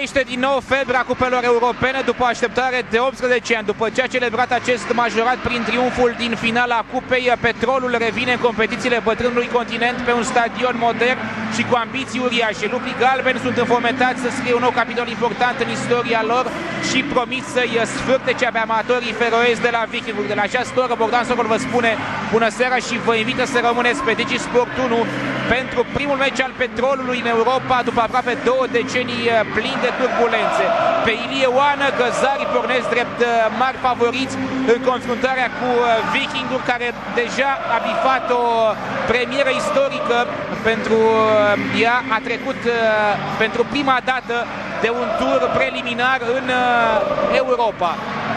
Izbucnește din nou febra cupelor europene după așteptare de 18 ani. După ce a celebrat acest majorat prin triumful din finala cupei, Petrolul revine în competițiile bătrânului continent pe un stadion modern și cu ambiții uriașe. Lupii galbeni sunt înfometați să scrie un nou capitol important în istoria lor și promit să-i sfârtece pe amatorii feroezi de la Viking. De la această oră, Bogdan Socol vă spune bună seara și vă invită să rămâneți pe DigiSport 1 pentru primul meci al Petrolului în Europa după aproape 2 decenii plini de turbulențe. Pe Ilie Oană, găzarii pornesc drept mari favoriți în confruntarea cu Vikingul, care deja a bifat o premieră istorică pentru ea. A trecut pentru prima dată de un tur preliminar în Europa.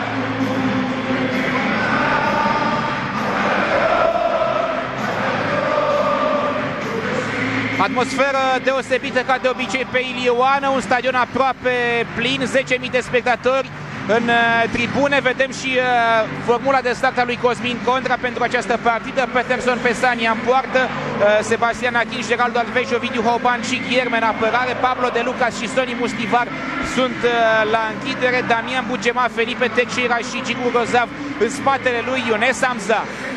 Atmosferă deosebită ca de obicei pe Ilie Oană, un stadion aproape plin, 10.000 de spectatori în tribune. Vedem și formula de start a lui Cosmin Contra pentru această partidă. Peterson Pesania în poartă, Sebastian Achin, Geraldo Alves, Ovidiu Hoban și Guilherme în apărare. Pablo De Lucas și Soni Mustivar sunt la închidere. Damian Bugema, Felipe Teixeira și Gigu Grozav în spatele lui Younes Hamza.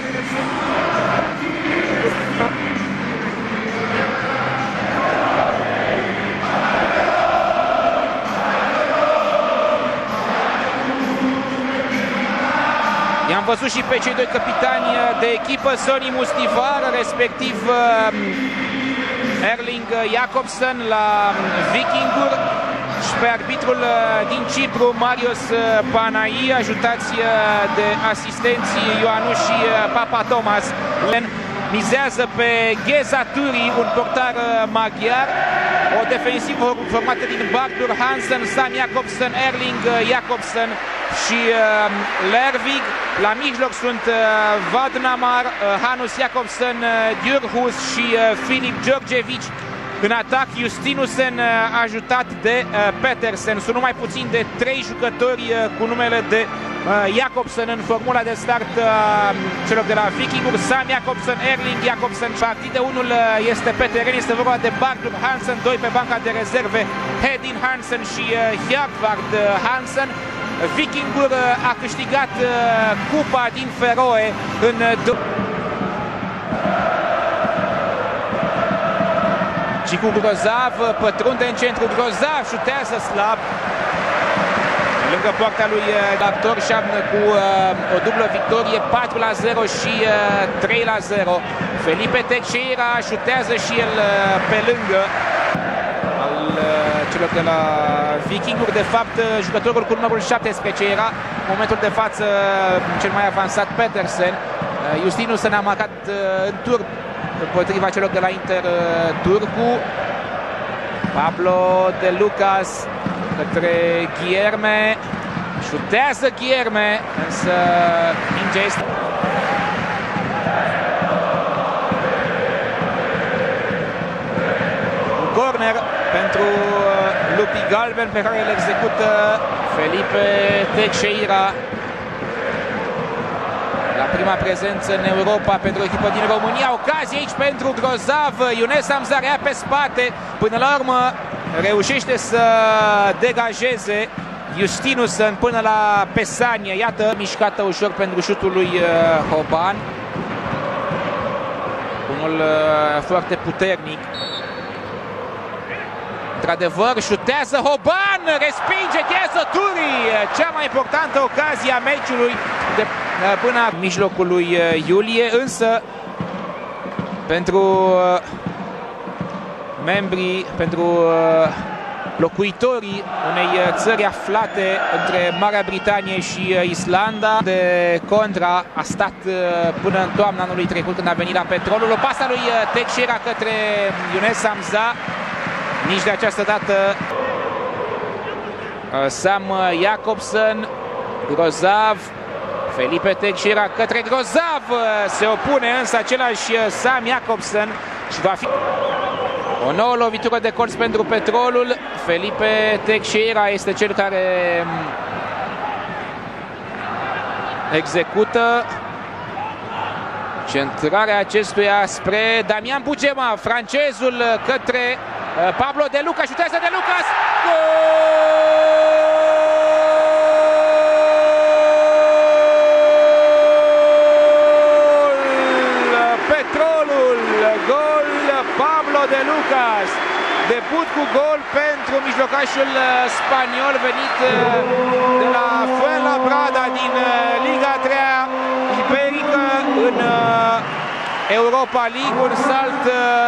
I-am văzut și pe cei doi capitani de echipă, Soni Mustivar, respectiv Erling Jacobsen la Vikingur, și pe arbitrul din Cipru, Marius Panai, ajutați de asistenții Ioanu și Papa Thomas. Mizează pe Geza Turi, un portar maghiar. O defensivă formată din Bardur Hansen, Sam Jacobsen, Erling Jacobsen și Lervig. La mijloc sunt Vadnamar, Hanus Jacobsen, Djurhus și Filip Georgevici. În atac, Justinusen, ajutat de Petersen. Sunt numai puțin de 3 jucători cu numele de Jacobsen în formula de start celor de la Vikingur. Sam Jacobsen, Erling Jacobsen. Partidă, unul este pe teren, este vorba de Bardur Hansen, 2 pe banca de rezerve, Hedin Hansen și Hjartvard Hansen. Vikingur a câștigat cupa din Feroe în Gigu Grozav pătrunde în centru, Grozav șutează slab lângă poarta lui Actor Șamnă cu o dublă victorie, 4-0 și 3-0. Felipe Teixeira șutează și el pe lângă al celor de la Vikingur. De fapt, jucătorul cu numărul 17 era în momentul de față cel mai avansat, Petersen. Justinusen a marcat în tur împotriva celor de la Inter Turcu. Pablo De Lucas către Guilherme, șutează Guilherme, însă mingea este un corner pentru lupii galbeni pe care îl execută Felipe Teixeira. La prima prezență în Europa pentru o echipă din România. Ocazie aici pentru Grozav. Younes Hamza rea pe spate. Până la urmă reușește să degajeze Justinusen până la Pesania. Iată, mișcată ușor pentru șutul lui Hoban. Unul foarte puternic. Într-adevăr, șutează Hoban, respinge Geza Turi. Cea mai importantă ocazie a meciului de până în mijlocul lui iulie, însă pentru membrii, pentru locuitorii unei țări aflate între Marea Britanie și Islanda, de contra a stat până în toamna anului trecut, când a venit la Petrolul. O pasă lui Teixeira către Younes Hamza. Nici de această dată Sam Jacobsen, Grozav, Felipe Teixeira către Grozav, se opune însă același Sam Jacobsen și va fi o nouă lovitură de colț pentru Petrolul. Felipe Teixeira este cel care execută centrarea acestuia spre Damian Bugema, francezul către Pablo De Lucas, șutează De Lucas, gol! de Lucas. Debut cu gol pentru mijlocașul spaniol venit de la Fuenlabrada din Liga 3 Iberică în Europa League. Un salt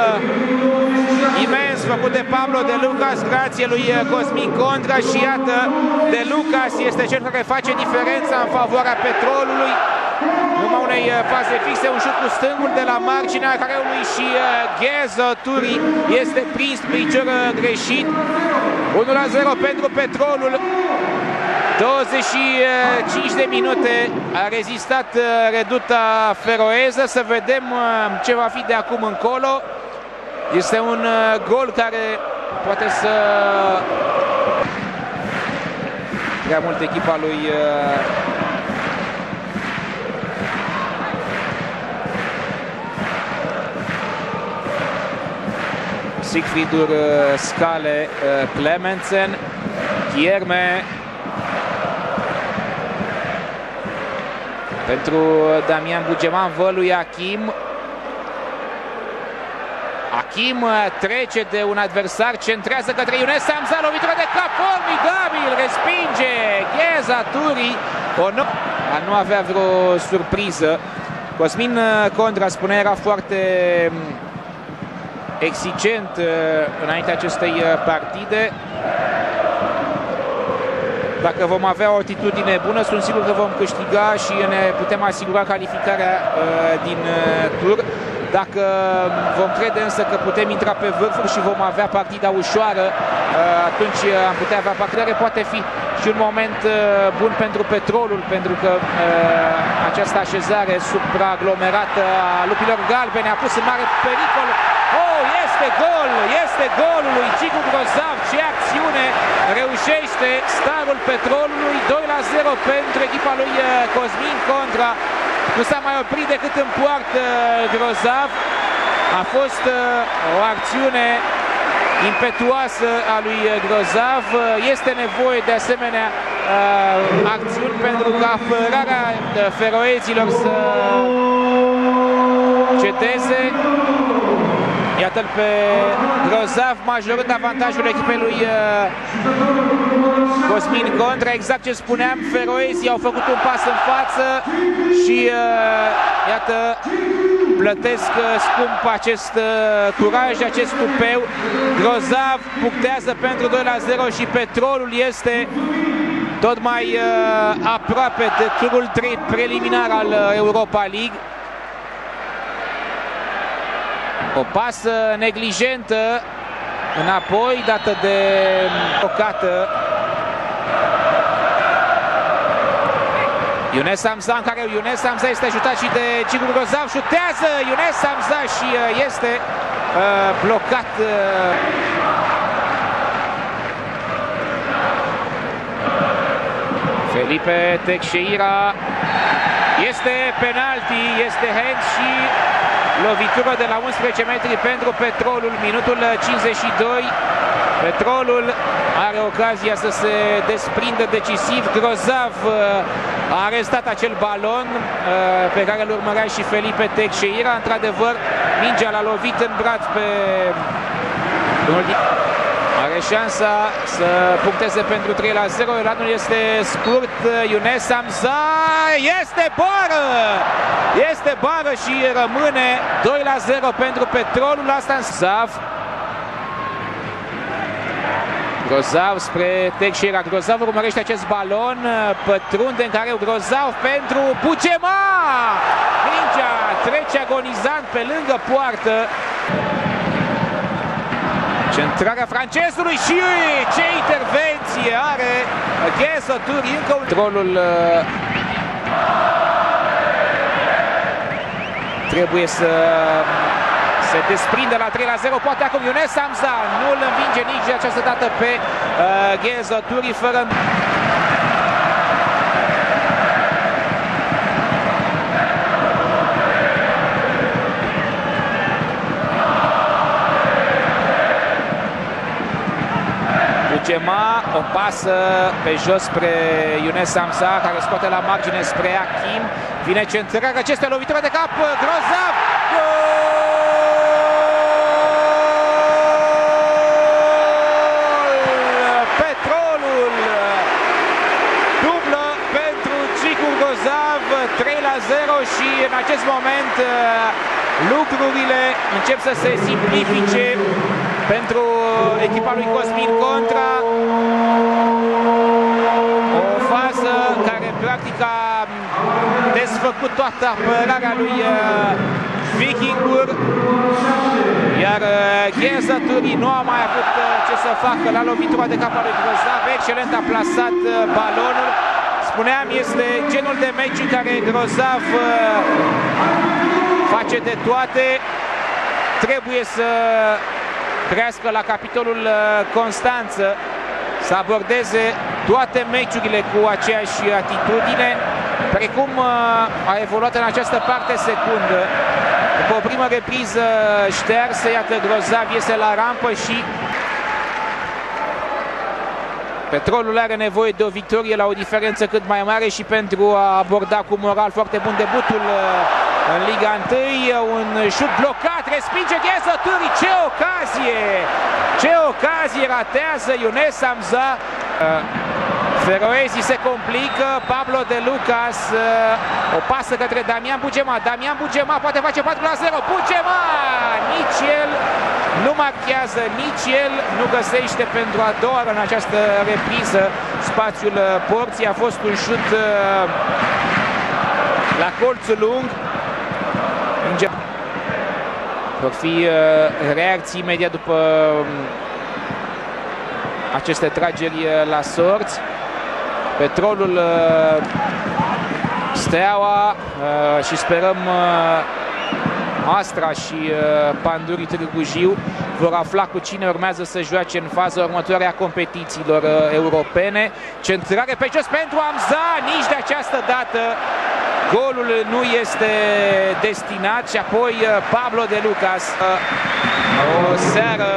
imens făcut de Pablo de Lucas grație lui Cosmin Contra și iată, de Lucas este cel care face diferența în favoarea Petrolului. Numai unei faze fixe, un șut cu stângul de la marginea careului și Ghezo Turi este prins picior greșit. 1-0 pentru Petrolul. 25 de minute a rezistat reduta feroeză. Să vedem ce va fi de acum încolo. Este un gol care poate să... Prea mult echipa lui Sigfridur Scale Clemensen, Guilherme pentru Damian Bugeman, vălui Achim. Achim trece de un adversar, centrează către Younes Hamza, lovitură de cap formidabil, respinge Ghezo Turi. A nu avea vreo surpriză. Cosmin Contra, spune, era foarte exigent înainte acestei partide. Dacă vom avea o atitudine bună, sunt sigur că vom câștiga și ne putem asigura calificarea din tur. Dacă vom crede însă că putem intra pe vârfuri și vom avea partida ușoară, atunci am putea avea partidare. Poate fi și un moment bun pentru Petrolul, pentru că această așezare supraaglomerată a lupilor galbene a pus în mare pericol. Oh, este gol! Este golul lui Gigu Grozav. Ce acțiune reușește starul Petrolului. 2-0 pentru echipa lui Cosmin Contra. Nu s-a mai oprit decât în poartă Grozav. A fost o acțiune impetuoasă a lui Grozav. Este nevoie de asemenea acțiuni pentru ca apărarea feroezilor să cedeze. Iată-l pe Grozav majorând avantajul echipei lui Cosmin Contra. Exact ce spuneam, feroezii au făcut un pas în față și iată, plătesc scump acest curaj, acest tupeu. Grozav punctează pentru 2-0 și Petrolul este tot mai aproape de turul preliminar al Europa League. O pasă neglijentă înapoi, dată de tocată. Younes Hamza, în care Younes Hamza este ajutat și de Gigu Grozav. Șutează Younes Hamza și este blocat. Felipe Teixeira. Este penalti, este hand și lovitură de la 11 metri pentru Petrolul, minutul 52. Petrolul are ocazia să se desprindă decisiv. Grozav a arestat acel balon pe care îl urmărea și Felipe Teixeira. Într-adevăr, mingea l-a lovit în braț pe unul din... Are șansa să puncteze pentru 3-0. Elanul este scurt. Younes Hamza. Este bară! Este bară și rămâne 2-0 pentru Petrolul. Asta în Zav. Grozav spre Teixeira. Grozav urmărește acest balon. Pătrunde în care Grozav pentru Bucema. Mingea trece agonizant pe lângă poartă. Centrarea francezului și ce intervenție are Ghezo Turi, încă un... Petrolul trebuie să se desprinde la 3-0, poate acum Younes Hamza nu îl învinge nici de această dată pe Ghezo Turi, fără... Bucema, o pasă pe jos spre Younes Hamza, care scoate la margine spre Achim. Vine centrarea, acestea lovitură de cap, Grozav! Gol! 0 și în acest moment lucrurile încep să se simplifice pentru echipa lui Cosmin Contra. O fază care practic a desfăcut toată apărarea lui Vikingur, iar Gheza Turi nu a mai avut ce să facă la lovitura de cap a lui Grozav. Excelent a plasat balonul. Spuneam, este genul de meci în care Grozav face de toate. Trebuie să crească la capitolul constanță, să abordeze toate meciurile cu aceeași atitudine, precum a evoluat în această parte secundă. După o primă repriză ștearsă, iată, Grozav iese la rampă și Petrolul are nevoie de o victorie la o diferență cât mai mare și pentru a aborda cu moral foarte bun debutul în Liga 1. Un șut blocat, respinge Gheza Turi. Ce ocazie! Ce ocazie ratează Younes Hamza! Feroezi se complică, Pablo de Lucas, o pasă către Damian Bugema. Damian Bugema poate face 4-0. Bugema! Nici el nu marchează, nici el nu găsește pentru a doua oară în această repriză spațiul porții. A fost un șut la colțul lung. Vor fi reacții imediat după aceste trageri la sorți. Petrolul, Steaua și sperăm Astra și Pandurii Târgu Jiu vor afla cu cine urmează să joace în faza următoare a competițiilor europene. Centrare pe jos pentru Hamza, nici de această dată golul nu este destinat. Și apoi Pablo de Lucas. O seară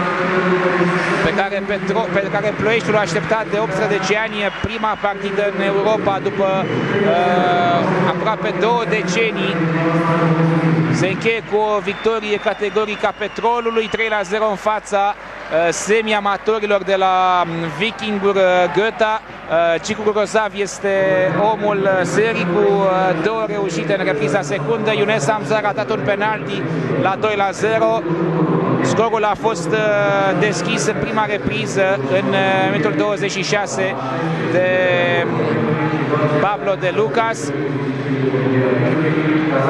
pe care Ploieștiul a așteptat de 18 ani, prima partidă în Europa după aproape 2 decenii. Se încheie cu o victorie categorică a Petrolului, 3-0 în fața semi-amatorilor de la Vikingur Gotha. Cicu Grozav este omul serii cu 2 reușite în repriza secundă. Younes Hamza a ratat un penalti la 2-0. Scorul a fost deschis în prima repriză în minutul 26 de Pablo de Lucas.